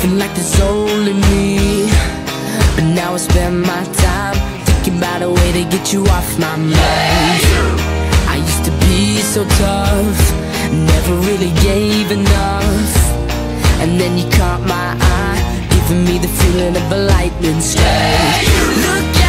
living like there's only me. But now I spend my time thinking about a way to get you off my mind. I used to be so tough, never really gave enough. And then you caught my eye, giving me the feeling of a lightning strike. Look